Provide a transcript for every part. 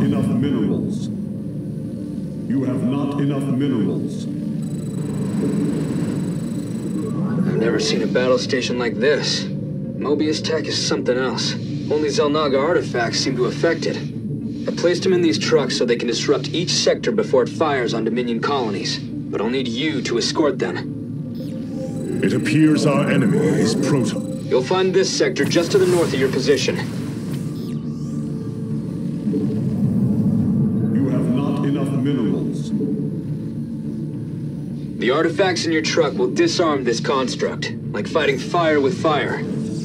enough minerals. You have not enough minerals. I've never seen a battle station like this. Mobius tech is something else. Only Xel'Naga artifacts seem to affect it. I placed them in these trucks so they can disrupt each sector before it fires on Dominion colonies. But I'll need you to escort them. It appears our enemy is Proton. You'll find this sector just to the north of your position. You have not enough minerals. The artifacts in your truck will disarm this construct, like fighting fire with fire.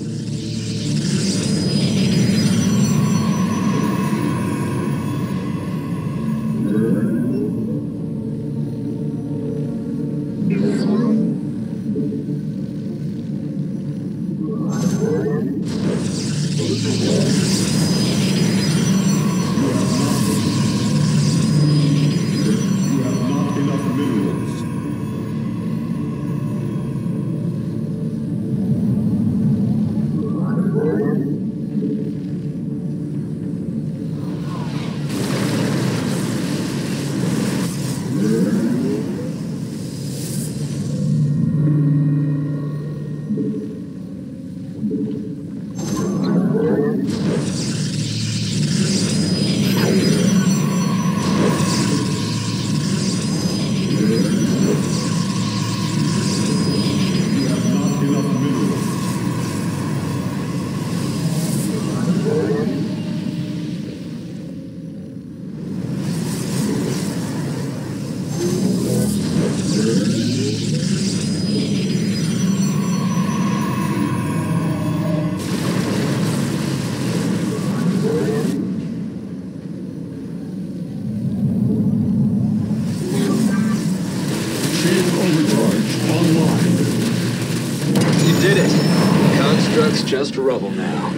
Just rubble now.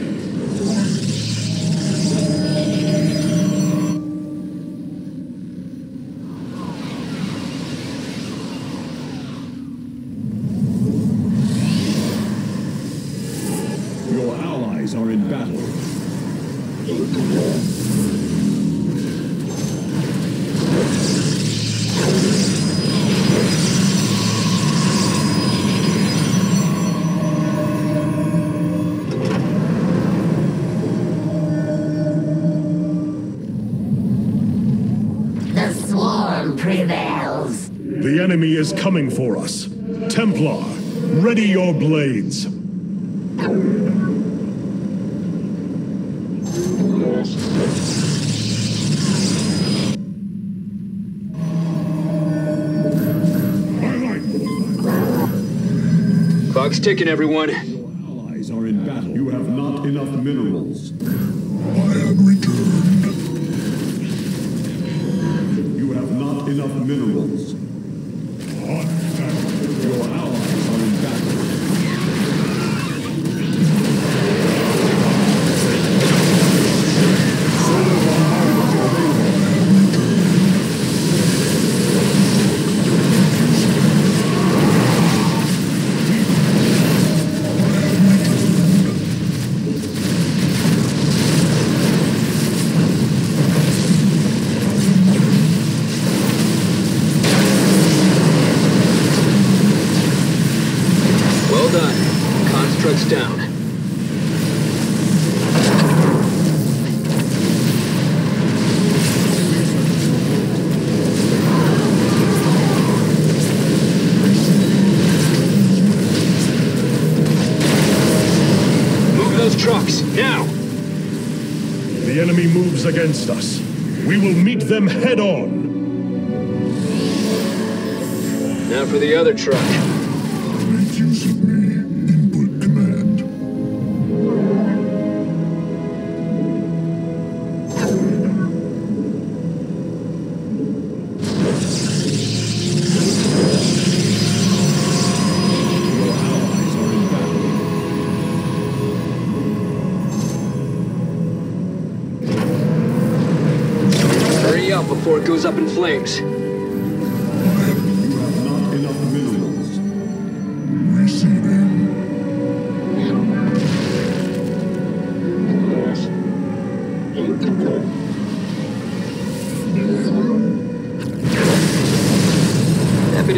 Your allies are in battle. Prevails. The enemy is coming for us. Templar, ready your blades. Clock's ticking, everyone. Your allies are in battle. You have not enough minerals. I am returned. Enough minerals. Your allies are in battle. Constructs down. Move those trucks, now! The enemy moves against us. We will meet them head on. Now for the other truck. Make use of me. Input command. Your allies are in battle. Hurry up before it goes up in flames.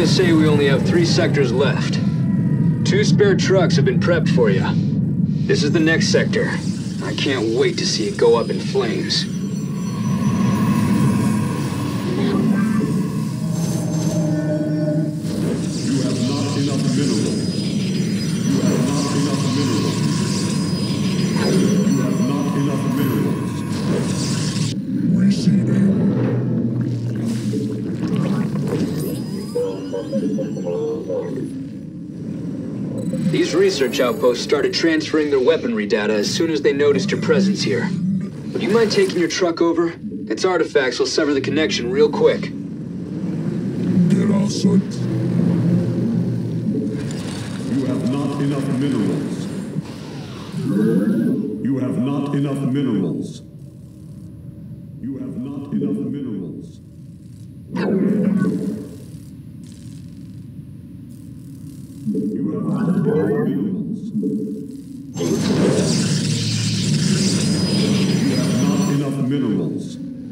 gonna say we only have 3 sectors left. 2 spare trucks have been prepped for you. This is the next sector. I can't wait to see it go up in flames. You have not enough minerals. You have not enough minerals. You have not enough minerals. Receiving. These research outposts started transferring their weaponry data as soon as they noticed your presence here. Would you mind taking your truck over? Its artifacts will sever the connection real quick. Get our sons. You have not enough minerals. You have not enough minerals. You have not enough minerals. You have not enough minerals. You have not enough minerals.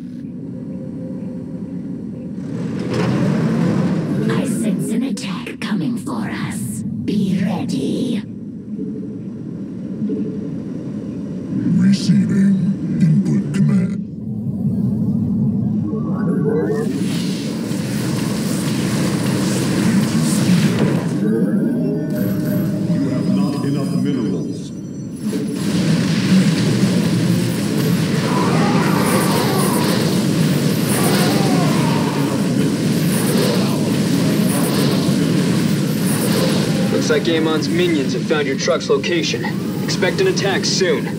I sense an attack coming for us. Be ready. Receiving input command. You have not enough minerals. Looks like Amon's minions have found your truck's location. Expect an attack soon.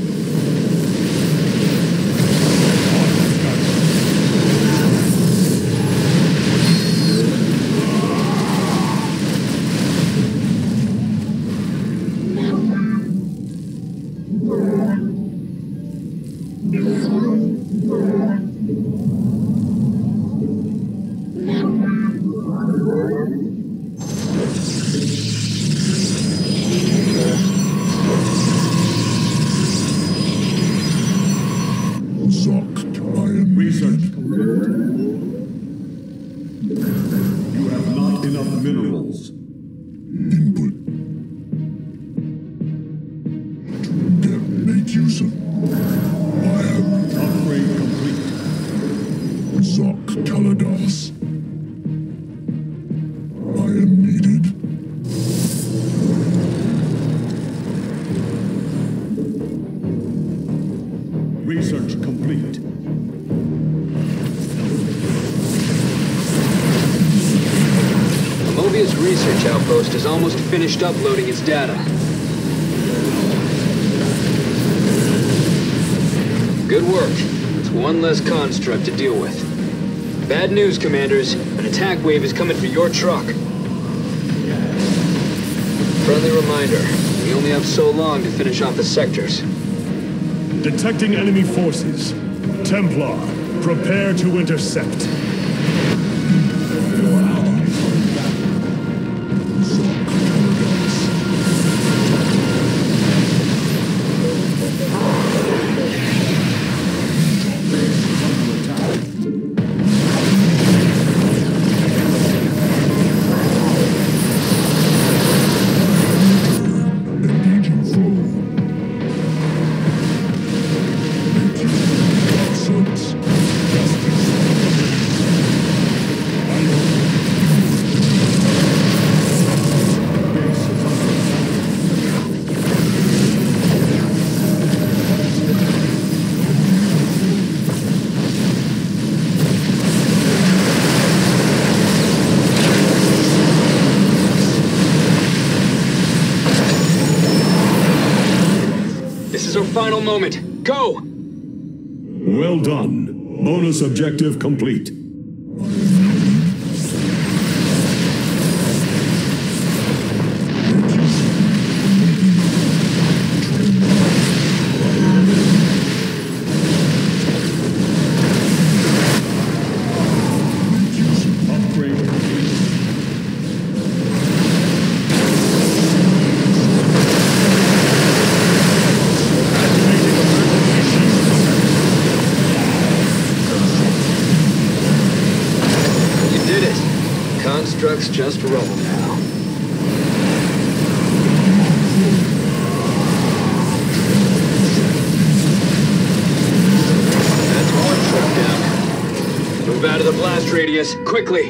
Research. You have not enough minerals. Input. Make use of. I am upgrade complete. Zoc Kaladas. I am needed. Research complete. Mobius research outpost is almost finished uploading its data. Good work. It's one less construct to deal with. Bad news, Commanders. An attack wave is coming for your truck. Friendly reminder, we only have so long to finish off the sectors. Detecting enemy forces. Templar, prepare to intercept. This is our final moment. Go! Well done. Bonus objective complete. just rubble now. That's one truck down. Move out of the blast radius, quickly!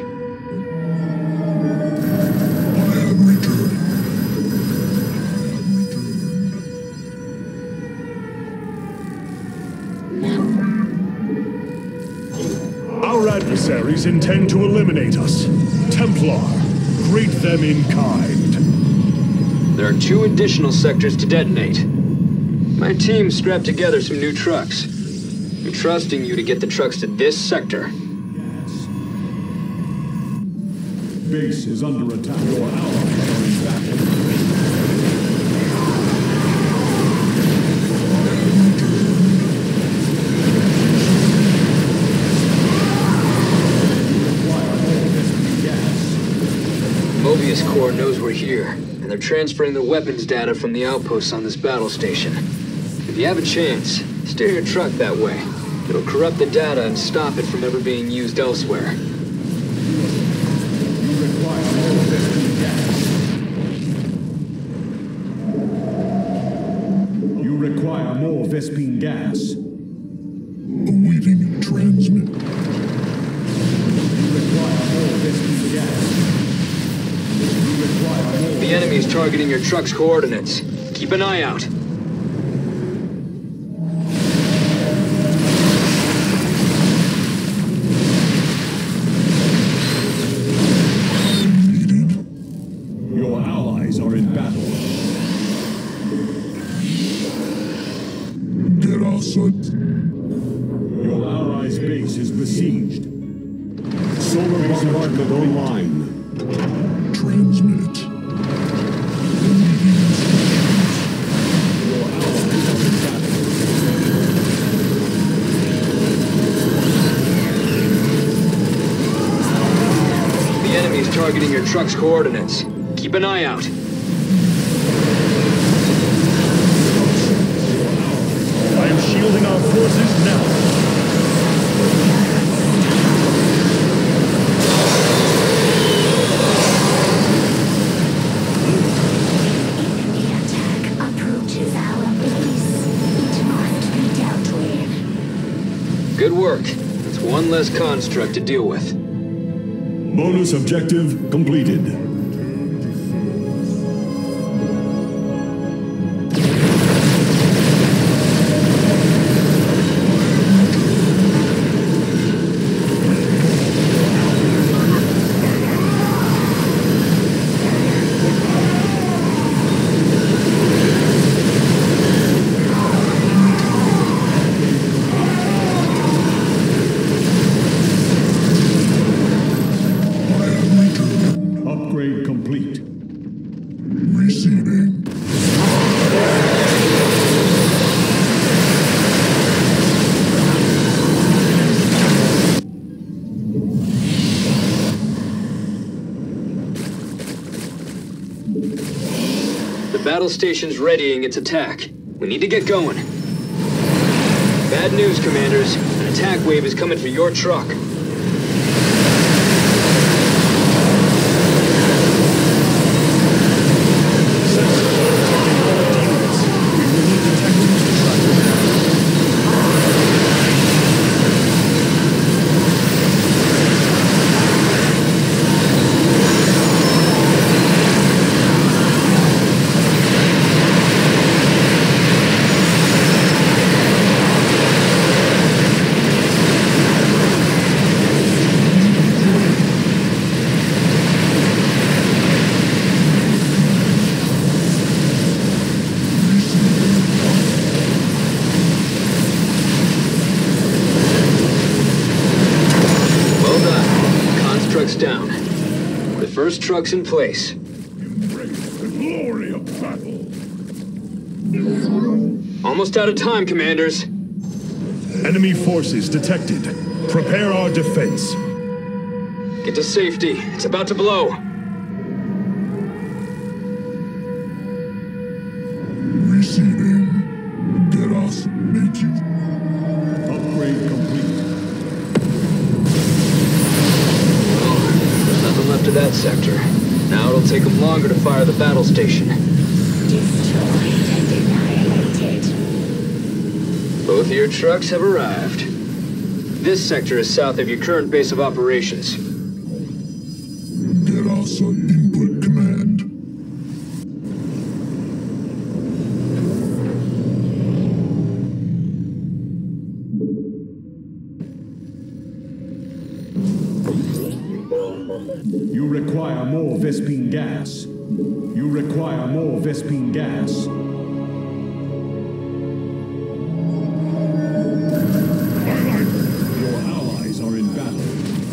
Our adversaries intend to eliminate us. Templar, greet them in kind. There are 2 additional sectors to detonate. My team strapped together some new trucks. I'm trusting you to get the trucks to this sector. Base is under attack. Your allies are in battle. Mobius Corps knows we're here, and they're transferring the weapons data from the outposts on this battle station. If you have a chance, steer your truck that way. It'll corrupt the data and stop it from ever being used elsewhere. You require more Vespene gas. Awaiting transmit. You require more Vespene gas. The enemy's targeting your truck's coordinates. Keep an eye out. Your allies are in battle. Get us Your allies' base is besieged. Solar bombardment online. Transmit. Your allies are in battle. The enemy's targeting your truck's coordinates. Keep an eye out. I am shielding our forces now. Good work. It's one less construct to deal with. Bonus objective completed. Upgrade complete. Receiving. The battle station's readying its attack. We need to get going. Bad news, commanders. An attack wave is coming for your truck. Down. The first truck's in place. Embrace the glory of battle. Almost out of time, commanders. Enemy forces detected. Prepare our defense. Get to safety. It's about to blow. Receiving. Get us. Make you. Upgrade complete. There's nothing left to that sector. Now it'll take them longer to fire the battle station. Destroyed and annihilated. Both of your trucks have arrived. This sector is south of your current base of operations. Get us an input command. You require more Vespene gas. You require more Vespene gas. Your allies are in battle.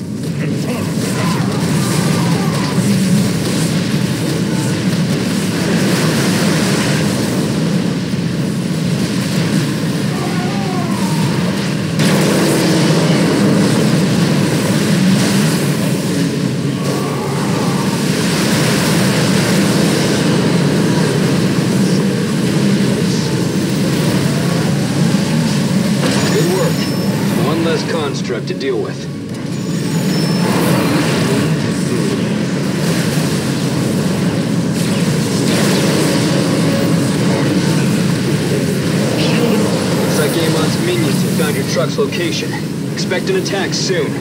Good work. One less construct to deal with. Looks like Amon's minions have found your truck's location. Expect an attack soon.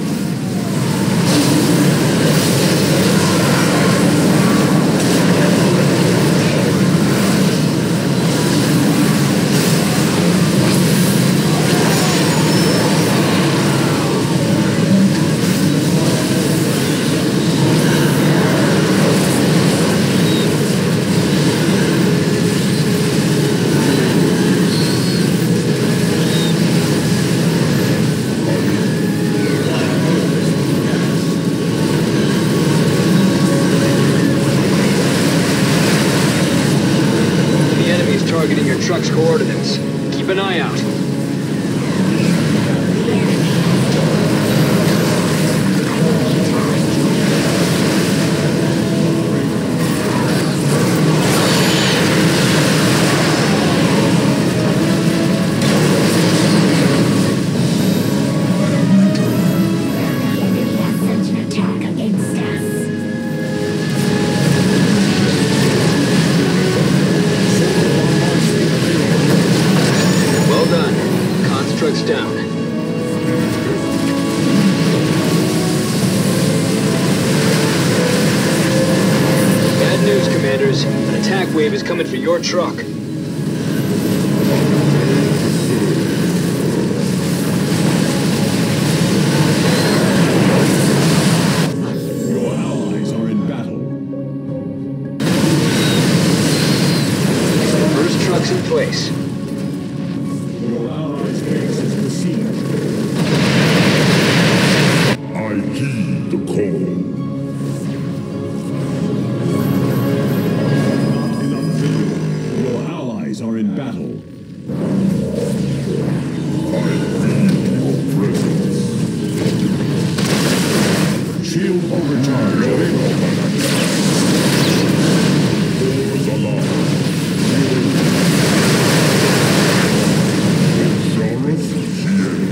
Targeting your truck's coordinates. Keep an eye out. Enemy has sent an attack against us. Well done. Construct's down. Bad news, Commanders. An attack wave is coming for your truck. Your allies are in battle. First truck's in place. Your allies' base is besieged. I heed the call. Not enough fuel. Your allies are in battle. I feel your presence. Shield overcharge. Doors alarm. Zareth here.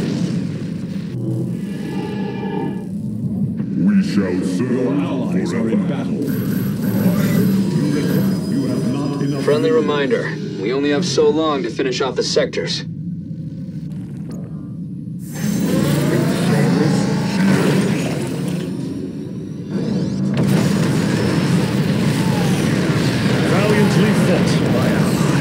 We shall serve. Your allies are in battle. You have not enough. Friendly reminder. We only have so long to finish off the sectors. Valiantly fought, my ally.